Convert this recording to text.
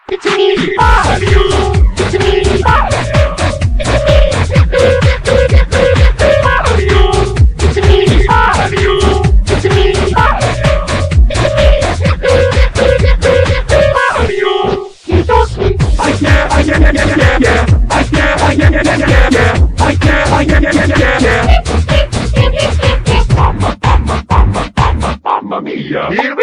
It's me, Mario. It's me, Mario. Mario. It's me, Mario. It's me, Mario. Mario. You don't speak. I can't. Mamma mia.